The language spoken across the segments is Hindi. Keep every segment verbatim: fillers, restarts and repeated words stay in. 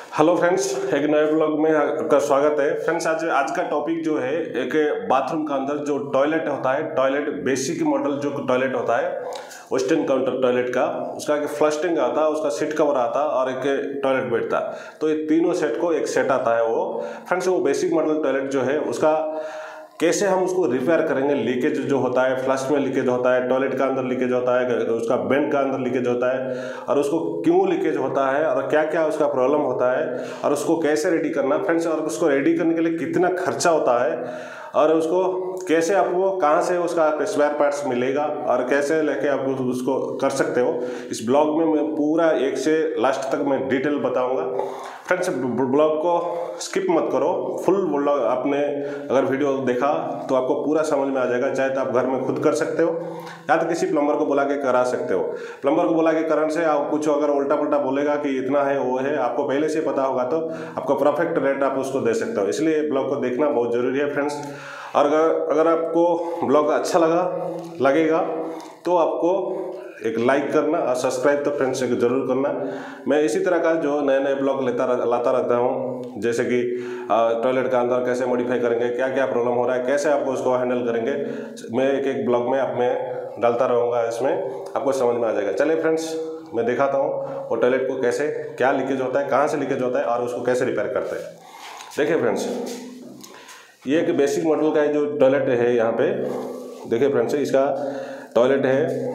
हेलो फ्रेंड्स, एक नए ब्लॉग में आपका स्वागत है। फ्रेंड्स, आज आज का टॉपिक जो है एक बाथरूम का अंदर जो टॉयलेट होता है, टॉयलेट बेसिक मॉडल जो टॉयलेट होता है वेस्टर्न काउंटर टॉयलेट का, उसका एक फ्लशिंग आता है, उसका सीट कवर आता है और एक टॉयलेट बैठता है। तो ये तीनों सेट को एक सेट आता है वो। फ्रेंड्स, वो बेसिक मॉडल टॉयलेट जो है उसका कैसे हम उसको रिपेयर करेंगे। लीकेज जो होता है, फ्लश में लीकेज होता है, टॉयलेट का अंदर लीकेज होता है, उसका बेंड का अंदर लीकेज होता है और उसको क्यों लीकेज होता है और क्या क्या उसका प्रॉब्लम होता है और उसको कैसे रेडी करना फ्रेंड्स, और उसको रेडी करने के लिए कितना खर्चा होता है और उसको कैसे आपको कहाँ से उसका स्पेयर पार्ट्स मिलेगा और कैसे लेके आप उसको कर सकते हो। इस ब्लॉग में मैं पूरा एक से लास्ट तक मैं डिटेल बताऊंगा। फ्रेंड्स, ब्लॉग को स्किप मत करो, फुल ब्लॉग आपने अगर वीडियो देखा तो आपको पूरा समझ में आ जाएगा। चाहे तो आप घर में खुद कर सकते हो या तो किसी प्लम्बर को बुला के करा सकते हो। प्लम्बर को बुला के कराने से आप कुछ अगर उल्टा पुल्टा बोलेगा कि इतना है वो है, आपको पहले से पता होगा तो आपको परफेक्ट रेट आप उसको दे सकते हो। इसलिए ब्लॉग को देखना बहुत ज़रूरी है फ्रेंड्स। और अगर अगर आपको ब्लॉग अच्छा लगा लगेगा तो आपको एक लाइक करना और सब्सक्राइब तो फ्रेंड्स एक जरूर करना। मैं इसी तरह का जो नए नए ब्लॉग लेता लाता रहता हूँ, जैसे कि टॉयलेट का अंदर कैसे मॉडिफाई करेंगे, क्या क्या प्रॉब्लम हो रहा है, कैसे आपको उसको हैंडल करेंगे, मैं एक एक ब्लॉग में आप में डालता रहूँगा। इसमें आपको समझ में आ जाएगा। चलिए फ्रेंड्स, मैं दिखाता हूँ वो टॉयलेट को कैसे क्या लीकेज होता है, कहाँ से लीकेज होता है और उसको कैसे रिपेयर करते हैं। देखिए फ्रेंड्स, ये एक बेसिक मॉडल का जो टॉयलेट है यहाँ पे, देखिए फ्रेंड्स, इसका टॉयलेट है।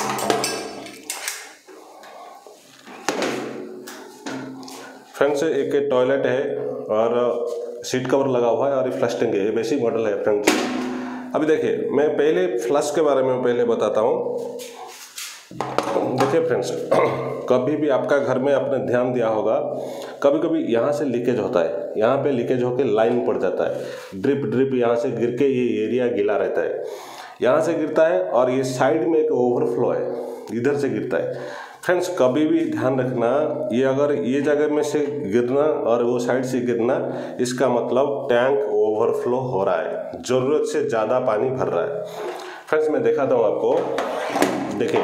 फ्रेंड्स, एक टॉयलेट है और सीट कवर लगा हुआ है और ये फ्लशिंग है। ये बेसिक मॉडल है फ्रेंड्स। अभी देखिए, मैं पहले फ्लश के बारे में पहले बताता हूँ। देखिए फ्रेंड्स, कभी भी आपका घर में आपने ध्यान दिया होगा, कभी कभी यहाँ से लीकेज होता है, यहाँ पे लीकेज होकर लाइन पड़ जाता है, ड्रिप ड्रिप यहाँ से गिर के ये एरिया गीला रहता है, यहाँ से गिरता है और ये साइड में एक ओवरफ्लो है, इधर से गिरता है। फ्रेंड्स, कभी भी ध्यान रखना, ये अगर ये जगह में से गिरना और वो साइड से गिरना, इसका मतलब टैंक ओवरफ्लो हो रहा है, ज़रूरत से ज़्यादा पानी भर रहा है। फ्रेंड्स, मैं दिखाता हूँ आपको। देखिए,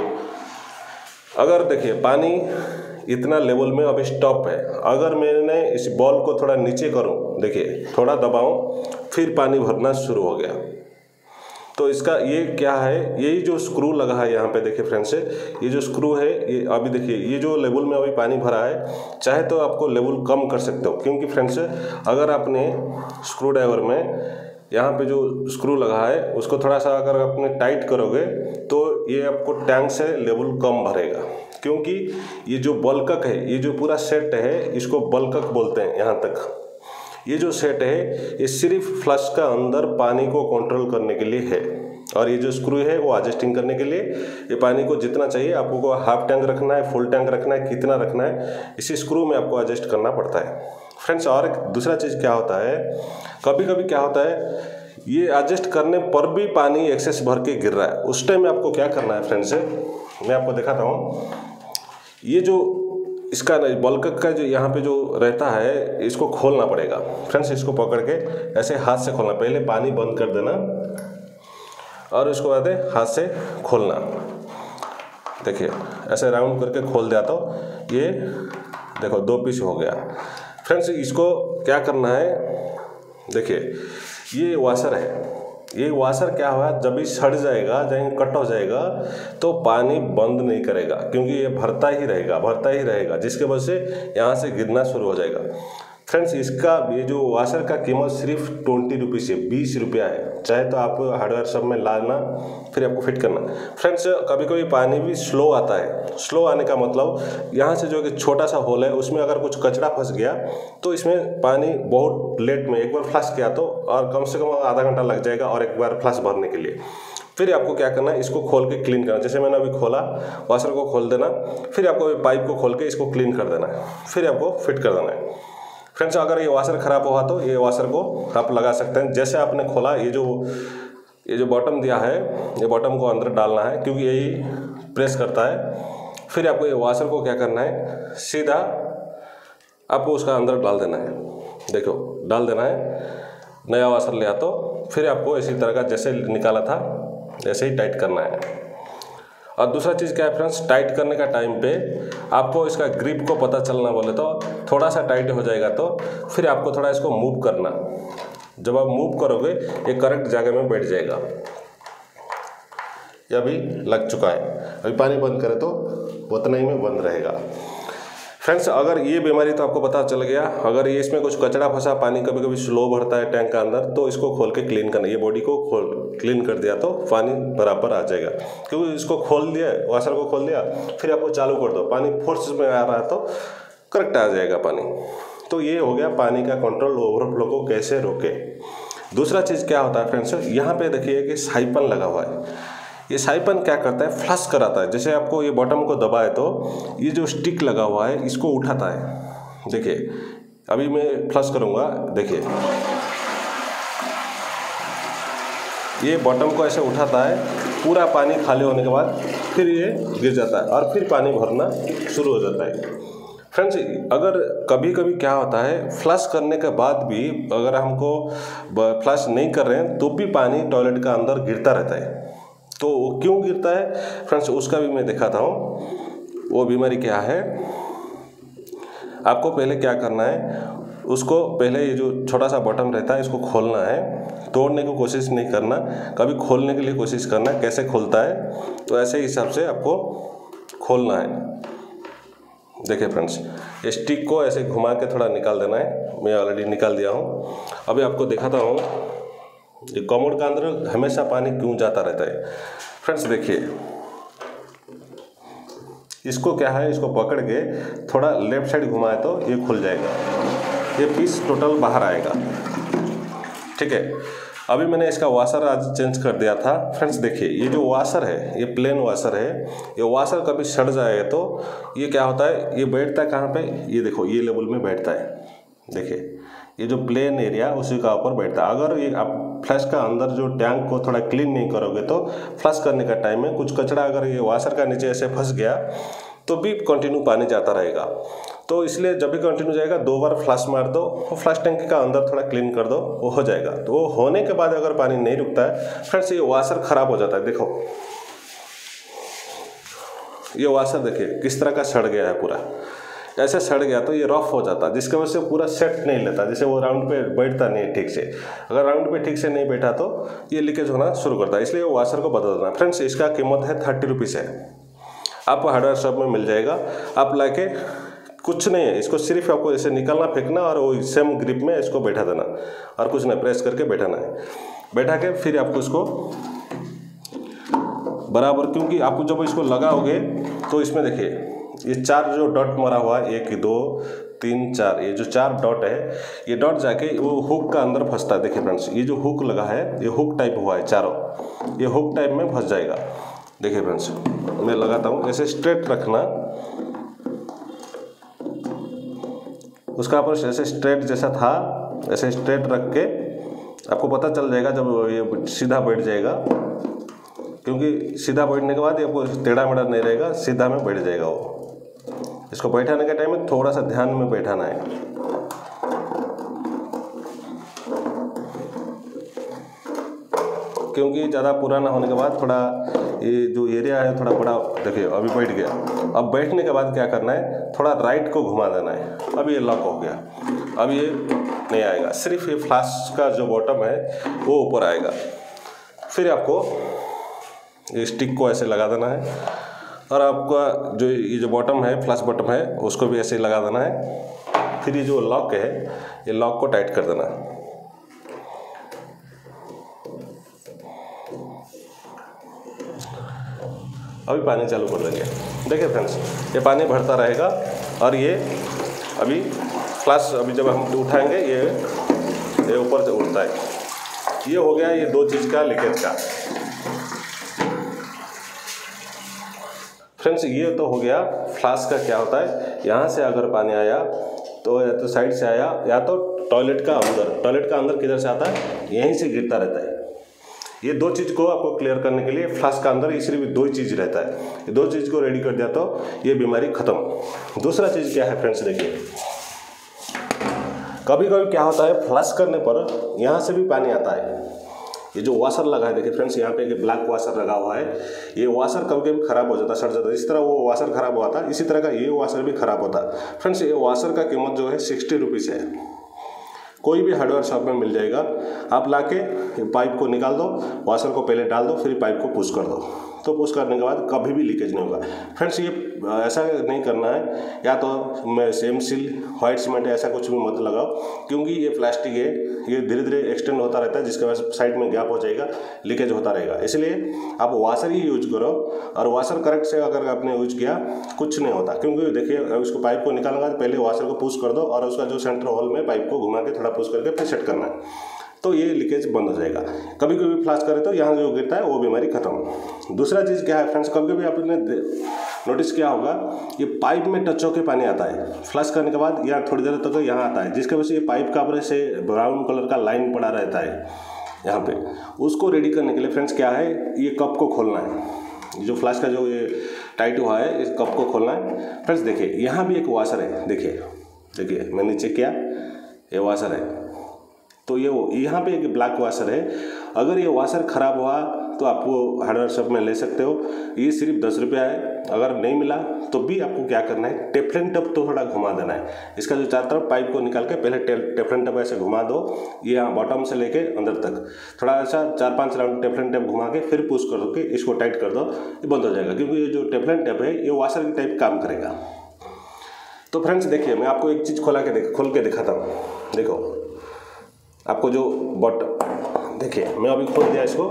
अगर देखिए पानी इतना लेवल में अभी स्टॉप है, अगर मैंने इस बॉल को थोड़ा नीचे करूँ, देखिए थोड़ा दबाऊँ, फिर पानी भरना शुरू हो गया। तो इसका ये क्या है, यही जो स्क्रू लगा है यहाँ पे, देखिए फ्रेंड्स, ये जो स्क्रू है, ये अभी देखिए ये जो लेवल में अभी पानी भरा है, चाहे तो आपको लेवल कम कर सकते हो। क्योंकि फ्रेंड्स, अगर आपने स्क्रू ड्राइवर में यहाँ पे जो स्क्रू लगा है उसको थोड़ा सा अगर आपने टाइट करोगे तो ये आपको टैंक से लेवल कम भरेगा। क्योंकि ये जो बल्कक है, ये जो पूरा सेट है, इसको बल्कक बोलते हैं। यहाँ तक ये जो सेट है ये सिर्फ फ्लश का अंदर पानी को कंट्रोल करने के लिए है, और ये जो स्क्रू है वो एडजस्टिंग करने के लिए, ये पानी को जितना चाहिए आपको हाफ टैंक रखना है, फुल टैंक रखना है, कितना रखना है, इसी स्क्रू में आपको एडजस्ट करना पड़ता है फ्रेंड्स। और एक दूसरा चीज़ क्या होता है, कभी कभी क्या होता है, ये एडजस्ट करने पर भी पानी एक्सेस भर के गिर रहा है, उस टाइम में आपको क्या करना है फ्रेंड्स, मैं आपको दिखाता हूँ। ये जो इसका बल्कक का जो यहाँ पे जो रहता है, इसको खोलना पड़ेगा फ्रेंड्स। इसको पकड़ के ऐसे हाथ से खोलना, पहले पानी बंद कर देना और इसको बाद हाथ से खोलना। देखिए ऐसे राउंड करके खोल दिया तो ये देखो दो पीस हो गया फ्रेंड्स। इसको क्या करना है, देखिए ये वाशर है, ये वाशर क्या हुआ, जब भी सड़ जाएगा, जब कट हो जाएगा तो पानी बंद नहीं करेगा, क्योंकि ये भरता ही रहेगा भरता ही रहेगा जिसके वजह से यहाँ से गिरना शुरू हो जाएगा फ्रेंड्स। इसका ये जो वाशर का कीमत सिर्फ ट्वेंटी रुपीज़ है, बीस रुपया है। चाहे तो आप हार्डवेयर शॉप में लाना, फिर आपको फिट करना। फ्रेंड्स, कभी कभी पानी भी स्लो आता है। स्लो आने का मतलब यहाँ से जो कि छोटा सा होल है, उसमें अगर कुछ कचरा फंस गया तो इसमें पानी बहुत लेट में, एक बार फ्लश किया तो और कम से कम आधा घंटा लग जाएगा और एक बार फ्लश भरने के लिए। फिर आपको क्या करना है, इसको खोल के क्लीन करना। जैसे मैंने अभी खोला, वाशर को खोल देना, फिर आपको पाइप को खोल के इसको क्लीन कर देना है, फिर आपको फिट कर देना है फ्रेंड्स। अगर ये वाशर ख़राब हुआ तो ये वाशर को आप लगा सकते हैं। जैसे आपने खोला, ये जो ये जो बॉटम दिया है, ये बॉटम को अंदर डालना है, क्योंकि यही प्रेस करता है। फिर आपको ये वाशर को क्या करना है, सीधा आपको उसका अंदर डाल देना है। देखो डाल देना है, नया वाशर लिया तो फिर आपको इसी तरह का जैसे निकाला था ऐसे ही टाइट करना है। और दूसरा चीज़ क्या है फ्रेंड्स, टाइट करने का टाइम पे आपको इसका ग्रिप को पता चलना बोले तो थोड़ा सा टाइट हो जाएगा तो फिर आपको थोड़ा इसको मूव करना। जब आप मूव करोगे ये करेक्ट जगह में बैठ जाएगा। ये अभी लग चुका है, अभी पानी बंद करें तो उतना ही में बंद रहेगा। फ्रेंड्स अगर ये बीमारी तो आपको पता चल गया। अगर ये इसमें कुछ कचरा फंसा, पानी कभी कभी स्लो भरता है टैंक का अंदर, तो इसको खोल के क्लीन करना। ये बॉडी को खोल क्लीन कर दिया तो पानी बराबर आ जाएगा। क्योंकि इसको खोल दिया, वाशर को खोल दिया, फिर आपको चालू कर दो, पानी फोर्स में आ रहा है तो करेक्ट आ जाएगा पानी। तो ये हो गया पानी का कंट्रोल, ओवरफ्लो को कैसे रोके। दूसरा चीज़ क्या होता है फ्रेंड्स, यहाँ पे देखिए कि साइपन लगा हुआ है। ये साइपन क्या करता है, फ्लश कराता है। जैसे आपको ये बॉटम को दबाए तो ये जो स्टिक लगा हुआ है इसको उठाता है। देखिए अभी मैं फ्लश करूँगा, देखिए ये बॉटम को ऐसे उठाता है, पूरा पानी खाली होने के बाद फिर ये गिर जाता है और फिर पानी भरना शुरू हो जाता है। फ्रेंड्स अगर कभी कभी क्या होता है, फ्लश करने के बाद भी अगर हमको फ्लश नहीं कर रहे हैं तो भी पानी टॉयलेट का अंदर गिरता रहता है। तो क्यों गिरता है फ्रेंड्स, उसका भी मैं दिखाता हूँ। वो बीमारी क्या है, आपको पहले क्या करना है, उसको पहले ये जो छोटा सा बटन रहता है इसको खोलना है। तोड़ने की कोशिश नहीं करना, कभी खोलने के लिए कोशिश करना। कैसे खोलता है तो ऐसे हिसाब से आपको खोलना है। देखिए फ्रेंड्स ये स्टिक को ऐसे घुमा के थोड़ा निकाल देना है। मैं ऑलरेडी निकाल दिया हूँ। अभी आपको दिखाता हूँ ये कमोड का अंदर हमेशा पानी क्यों जाता रहता है। फ्रेंड्स देखिए इसको क्या है, इसको पकड़ के थोड़ा लेफ्ट साइड घुमाए तो ये खुल जाएगा, ये पीस टोटल बाहर आएगा। ठीक है, अभी मैंने इसका वाशर आज चेंज कर दिया था। फ्रेंड्स देखिए ये जो वाशर है ये प्लेन वाशर है। ये वाशर कभी सड़ जाए तो ये क्या होता है, ये बैठता है कहाँ पे, ये देखो ये लेवल में बैठता है। देखिए ये जो प्लेन एरिया उसी का ऊपर बैठता है। अगर ये आप फ्लश का अंदर जो टैंक को थोड़ा क्लीन नहीं करोगे तो फ्लश करने का टाइम में कुछ कचरा अगर ये वाशर का नीचे ऐसे फंस गया तो भी कंटिन्यू पानी जाता रहेगा। तो इसलिए जब भी कंटिन्यू जाएगा दो बार फ्लश मार दो, वो फ्लश टैंक का अंदर थोड़ा क्लीन कर दो, वो हो जाएगा। तो वो होने के बाद अगर पानी नहीं रुकता है फ्रेंड्स, ये वाशर खराब हो जाता है। देखो ये वाशर देखिए किस तरह का सड़ गया है, पूरा ऐसे सड़ गया तो ये रफ हो जाता है, जिसकी वजह से पूरा सेट नहीं लेता, जैसे वो राउंड पे बैठता नहीं ठीक से। अगर राउंड पे ठीक से नहीं बैठा तो ये लीकेज होना शुरू करता है, इसलिए वो वाशर को बदल देना। फ्रेंड्स इसका कीमत है थर्टी रुपीज़ है, आपको हार्डवेयर शॉप में मिल जाएगा। आप लाके कुछ नहीं है, इसको सिर्फ आपको ऐसे निकालना फेंकना और वो सेम ग्रिप में इसको बैठा देना और कुछ नहीं, प्रेस करके बैठाना है। बैठा के फिर आपको इसको बराबर, क्योंकि आपको जब इसको लगाओगे तो इसमें देखिए ये चार जो डॉट मारा हुआ है, एक दो तीन चार, ये जो चार डॉट है ये डॉट जाके वो हुक का अंदर फंसता है। देखिए फ्रेंड्स ये जो हुक लगा है ये हुक टाइप हुआ है चारों, ये हुक टाइप में फंस जाएगा। देखिए फ्रेंड्स मैं लगाता हूँ, ऐसे स्ट्रेट रखना, उसका ऊपर ऐसे स्ट्रेट जैसा था ऐसे स्ट्रेट रख के आपको पता चल जाएगा जब ये सीधा बैठ जाएगा, क्योंकि सीधा बैठने के बाद ये आपको टेढ़ा मेढ़ा नहीं रहेगा, सीधा में बैठ जाएगा वो। इसको बैठाने के टाइम में थोड़ा सा ध्यान में बैठाना है। क्योंकि ज़्यादा पुराना होने के बाद थोड़ा ये जो एरिया है थोड़ा बड़ा, देखिए अभी बैठ गया। अब बैठने के बाद क्या करना है, थोड़ा राइट को घुमा देना है। अब ये लॉक हो गया, अब ये नहीं आएगा, सिर्फ ये फ्लास्क का जो बॉटम है वो ऊपर आएगा। फिर आपको ये स्टिक को ऐसे लगा देना है और आपका जो ये जो बॉटम है फ्लश बॉटम है उसको भी ऐसे लगा देना है। फिर ये जो लॉक है ये लॉक को टाइट कर देना है। अभी पानी चालू कर देंगे। देखिए फ्रेंड्स ये पानी भरता रहेगा और ये अभी फ्लश अभी जब हम उठाएंगे ये ये ऊपर से उठता है। ये हो गया ये दो चीज़ का लीकेज का। फ्रेंड्स ये तो हो गया फ्लास्क का। क्या होता है, यहाँ से अगर पानी आया तो या तो साइड से आया या तो टॉयलेट का अंदर, टॉयलेट का अंदर किधर से आता है, यहीं से गिरता रहता है। ये दो चीज़ को आपको क्लियर करने के लिए फ्लास्क का अंदर ये सिर्फ दो ही चीज़ रहता है, ये दो चीज़ को रेडी कर दिया तो ये बीमारी खत्म। दूसरा चीज़ क्या है फ्रेंड्स, देखिए कभी कभी क्या होता है फ्लश करने पर यहाँ से भी पानी आता है, ये जो वाशर लगा है देखिए फ्रेंड्स, यहाँ पे एक ब्लैक वाशर लगा हुआ है। ये वाशर कभी कभी खराब हो जाता है, सड़ जाता है। इस तरह वो वाशर खराब हुआ था, इसी तरह का ये वाशर भी खराब होता है। फ्रेंड्स ये वाशर का कीमत जो है सिक्सटी रुपीज़ है, कोई भी हार्डवेयर शॉप में मिल जाएगा। आप लाके पाइप को निकाल दो, वाशर को पहले डाल दो, फिर पाइप को पुश कर दो, तो पुश करने के बाद कभी भी लीकेज नहीं होगा। फ्रेंड्स ये ऐसा नहीं करना है, या तो सेम सील व्हाइट सीमेंट ऐसा कुछ भी मत लगाओ, क्योंकि ये प्लास्टिक है, ये धीरे धीरे एक्सटेंड होता रहता है, जिसके वजह से साइड में गैप हो जाएगा, लीकेज होता रहेगा। इसलिए आप वाशर ही यूज करो, और वाशर करेक्ट से अगर आपने यूज किया कुछ नहीं होता। क्योंकि देखिए उसको पाइप को निकालना है, पहले वाशर को पुश कर दो और उसका जो सेंटर होल में पाइप को घुमा के थोड़ा पुश करके फिर सेट करना है, तो ये लीकेज बंद हो जाएगा। कभी कभी फ्लश करे तो यहाँ जो गिरता है वो बीमारी खत्म। दूसरा चीज़ क्या है फ्रेंड्स, कभी कभी आपने नोटिस किया होगा, ये पाइप में टच होकर पानी आता है, फ्लश करने के बाद या थोड़ी देर तक यहाँ आता है, जिसके वजह से ये पाइप का अपने से ब्राउन कलर का लाइन पड़ा रहता है यहाँ पे। उसको रेडी करने के लिए फ्रेंड्स क्या है, ये कप को खोलना है, जो फ्लश का जो ये टाइट हुआ है, इस कप को खोलना है। फ्रेंड्स देखिए यहाँ भी एक वाशर है, देखिए देखिए मैंने चेक किया, ये वाशर है, तो ये वो यहाँ पे एक ब्लैक वाशर है। अगर ये वाशर ख़राब हुआ तो आपको हार्डवेयर शॉप में ले सकते हो, ये सिर्फ दस रुपया है। अगर नहीं मिला तो भी आपको क्या करना है, टेफ्लन टप तो थोड़ा घुमा देना है। इसका जो चारों तरफ पाइप को निकाल के पहले टेफ्लन टप ऐसे घुमा दो, ये यहाँ बॉटम से लेके अंदर तक थोड़ा सा चार पांच राउंड टेफ्लन टप घुमा के फिर पुश कर दो कि इसको टाइट कर दो, ये बंद हो जाएगा। क्योंकि ये जो टेफ्लन टप है ये वाशर की टाइप काम करेगा। तो फ्रेंड्स देखिए मैं आपको एक चीज़ खोला के देख खोल के दिखाता हूँ। देखो आपको जो बट देखिए मैं अभी खोल दिया इसको,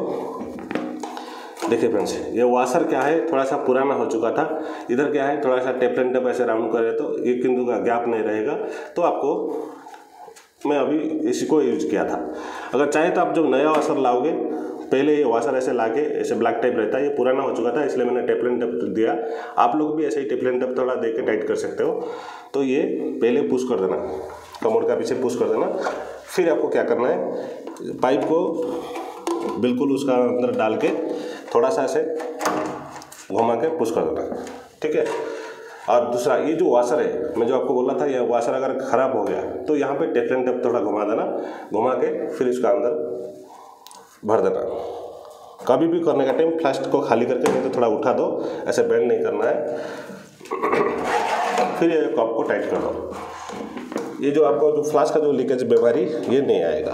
देखिए फ्रेंड्स ये वाशर क्या है, थोड़ा सा पुराना हो चुका था। इधर क्या है, थोड़ा सा टेफ्लन टप ऐसे राउंड करे तो ये किंतु का गैप नहीं रहेगा। तो आपको मैं अभी इसी को यूज किया था। अगर चाहे तो आप जब नया वाशर लाओगे, पहले ये वाशर ऐसे लाके ऐसे ब्लैक टाइप रहता है, ये पुराना हो चुका था इसलिए मैंने टेफ्लन टप दिया। आप लोग भी ऐसे ही टेफ्लन टप थोड़ा दे के टाइट कर सकते हो। तो ये पहले पुश कर देना, कमर का पीछे पुश कर देना, फिर आपको क्या करना है, पाइप को बिल्कुल उसका अंदर डाल के थोड़ा सा ऐसे घुमा के पुश कर देना, ठीक है। और दूसरा ये जो वाशर है, मैं जो आपको बोला था, ये वाशर अगर ख़राब हो गया तो यहाँ पे टेफ्लन टप थोड़ा घुमा देना, घुमा के फिर इसका अंदर भर देना। कभी भी करने का टाइम फ्लास्क को खाली करके, नहीं तो थोड़ा उठा दो, ऐसे बेंड नहीं करना है। फिर ये कप को टाइट कर दो, ये जो आपको जो फ्लास्क का जो लीकेज बीमारी ये नहीं आएगा।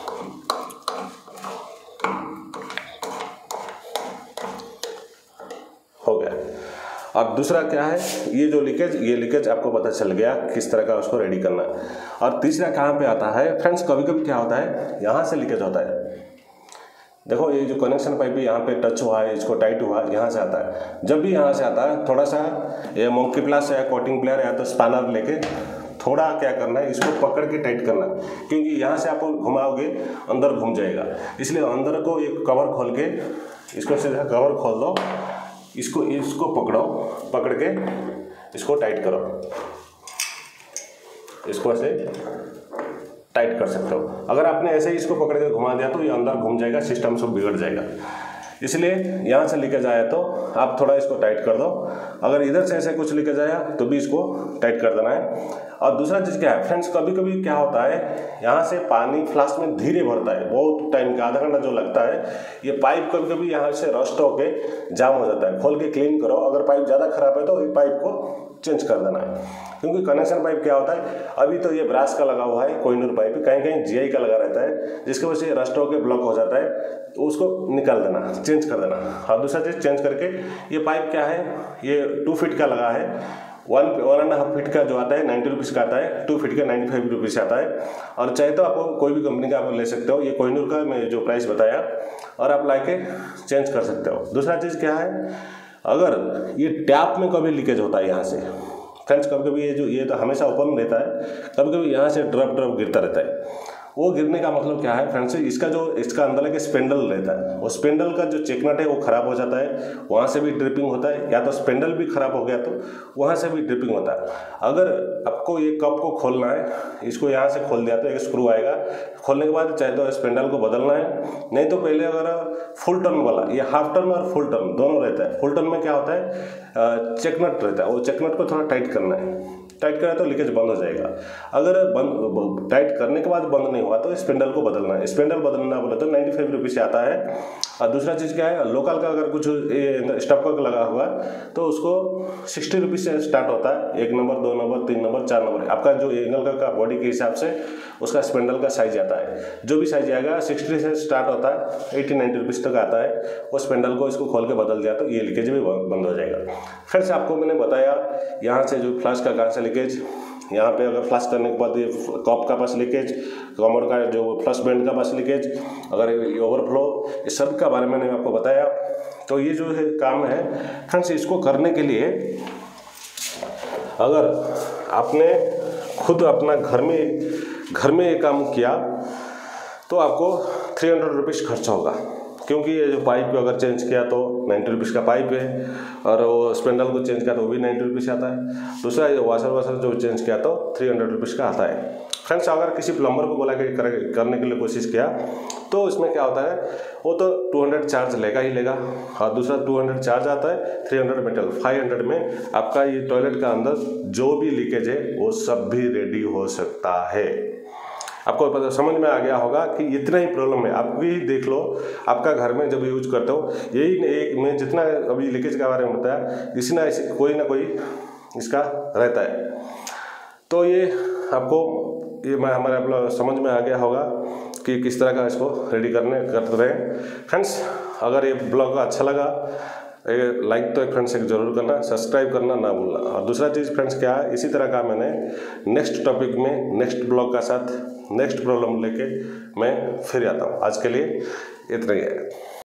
हो गया। और दूसरा क्या है, ये जो लीकेज ये लीकेज आपको पता चल गया किस तरह का उसको रेडी करना है। और तीसरा कहाँ पे आता है फ्रेंड्स, कभी कभी क्या होता है, यहाँ से लीकेज होता है। देखो ये जो कनेक्शन पाइप यहाँ पे टच हुआ है, इसको टाइट हुआ है, यहाँ से आता है। जब भी यहाँ से आता है थोड़ा सा ये मोंकी प्लस या कोटिंग प्लेयर या तो स्पैनर लेके थोड़ा क्या करना है, इसको पकड़ के टाइट करना है। क्योंकि यहाँ से आप घुमाओगे अंदर घूम जाएगा, इसलिए अंदर को एक कवर खोल के इसको सीधा कवर खोल दो, इसको इसको पकड़ो, पकड़ के इसको टाइट करो, इसको ऐसे टाइट कर सकते हो। अगर आपने ऐसे ही इसको पकड़ के घुमा दिया तो ये अंदर घूम जाएगा, सिस्टम सब बिगड़ जाएगा। इसलिए यहाँ से लीकेज आया तो आप थोड़ा इसको टाइट कर दो। अगर इधर से ऐसे कुछ लीकेज आया तो भी इसको टाइट कर देना है। और दूसरा चीज़ क्या है फ्रेंड्स, कभी कभी क्या होता है, यहाँ से पानी फ्लास्क में धीरे भरता है, बहुत टाइम का आधा घंटा जो लगता है, ये पाइप कभी कभी यहाँ से रस्ट होके जाम हो जाता है। खोल के क्लीन करो, अगर पाइप ज़्यादा खराब है तो ये पाइप को चेंज कर देना है। क्योंकि कनेक्शन पाइप क्या होता है, अभी तो ये ब्रास का लगा हुआ है, कोहिनूर पाइप, कहीं कहीं जीआई का लगा रहता है, जिसकी वजह से रस्ट होकर ब्लॉक हो जाता है, तो उसको निकाल देना, चेंज कर देना। और दूसरा चीज़ चेंज करके, ये पाइप क्या है, ये टू फीट का लगा है, one one and half feet का जो आता है नाइन्टी रुपीज़ का आता है, टू फीट का नाइन्टी फाइव रुपीज़ आता है। और चाहे तो आपको कोई भी कंपनी का आप ले सकते हो, ये कोहिनूर का मैं जो प्राइस बताया, और आप लाके चेंज कर सकते हो। दूसरा चीज़ क्या है, अगर ये टैप में कभी लीकेज होता है यहाँ से फ्रेंड्स, कभी कभी ये जो ये तो हमेशा ओपन रहता है, कभी कभी यहाँ से ड्रॉप ड्रॉप गिरता रहता है। वो गिरने का मतलब क्या है फ्रेंड्स, इसका जो इसका अंदर एक स्पेंडल रहता है, वो स्पेंडल का जो चेक नट है वो खराब हो जाता है, वहाँ से भी ड्रिपिंग होता है, या तो स्पेंडल भी खराब हो गया तो वहाँ से भी ड्रिपिंग होता है। अगर आपको ये कप को खोलना है, इसको यहाँ से खोल दिया तो एक स्क्रू आएगा, खोलने के बाद चाहे तो स्पेंडल को बदलना है, नहीं तो पहले अगर फुल टर्न वाला, ये हाफ टर्न और फुल टर्न दोनों रहता है। फुल टर्न में क्या होता है, चेक नट रहता है, वो चेक नट को थोड़ा टाइट करना है, टाइट करा तो लीकेज बंद हो जाएगा। अगर बंद टाइट करने के बाद बंद नहीं हुआ तो स्पिंडल को बदलना है। स्पिंडल बदलना बोले तो नाइन्टी फाइव रुपीज़ आता है। और दूसरा चीज़ क्या है, लोकल का अगर कुछ स्टॉक लगा हुआ तो उसको सिक्सटी रुपीज़ से स्टार्ट होता है। एक नंबर, दो नंबर, तीन नंबर, चार नंबर, आपका जो एंगल का बॉडी के हिसाब से उसका स्पिंडल का साइज आता है। जो भी साइज आएगा सिक्सटी से स्टार्ट होता है, एटी नाइन्टी रुपीज़ तक आता है। वो स्पिंडल को इसको खोल के बदल दिया तो ये लीकेज भी बंद हो जाएगा। फिर से आपको मैंने बताया यहाँ से जो फ्लश का कहाँ से लीकेज, यहाँ पे अगर फ्लश करने के बाद ये कॉप का पास लीकेज, कमर का जो फ्लश बेंड का पास लीकेज, अगर ये ओवरफ्लो, इस सब का बारे में मैंने आपको बताया। तो ये जो है काम है फ्रेंड्स, इसको करने के लिए अगर आपने खुद अपना घर में घर में ये काम किया तो आपको थ्री हंड्रेड रुपीज़ खर्चा होगा, क्योंकि ये जो पाइप अगर चेंज किया तो नाइन्टी रुपीज़ का पाइप है, और वो स्पिंडल को चेंज किया तो वो भी नाइन्टी रुपीज़ आता है। दूसरा ये वाशर वाशर जो चेंज किया तो थ्री हंड्रेड रुपीज़ का आता है। फ्रेंड्स, अगर किसी प्लम्बर को बोला कि कर, करने के लिए कोशिश किया तो इसमें क्या होता है, वो तो टू हंड्रेड चार्ज लेगा ही लेगा, और दूसरा टू हंड्रेड चार्ज आता है, three hundred metal, five hundred में आपका ये टॉयलेट का अंदर जो भी लीकेज है वो सब भी रेडी हो सकता है। आपको पता समझ में आ गया होगा कि इतना ही प्रॉब्लम है। आप भी देख लो, आपका घर में जब यूज करते हो, यही एक मैं जितना अभी लीकेज के बारे में बताया, इसी ना इसी कोई ना कोई इसका रहता है। तो ये आपको ये मैं हमारे आप समझ में आ गया होगा कि किस तरह का इसको रेडी करने करते रहे। फ्रेंड्स, अगर ये ब्लॉग अच्छा लगा, लाइक तो एक फ्रेंड्स एक जरूर करना, सब्सक्राइब करना ना भूलना। और दूसरा चीज़ फ्रेंड्स क्या है, इसी तरह का मैंने नेक्स्ट टॉपिक में नेक्स्ट ब्लॉग का साथ नेक्स्ट प्रॉब्लम लेके मैं फिर आता हूँ। आज के लिए इतना ही है।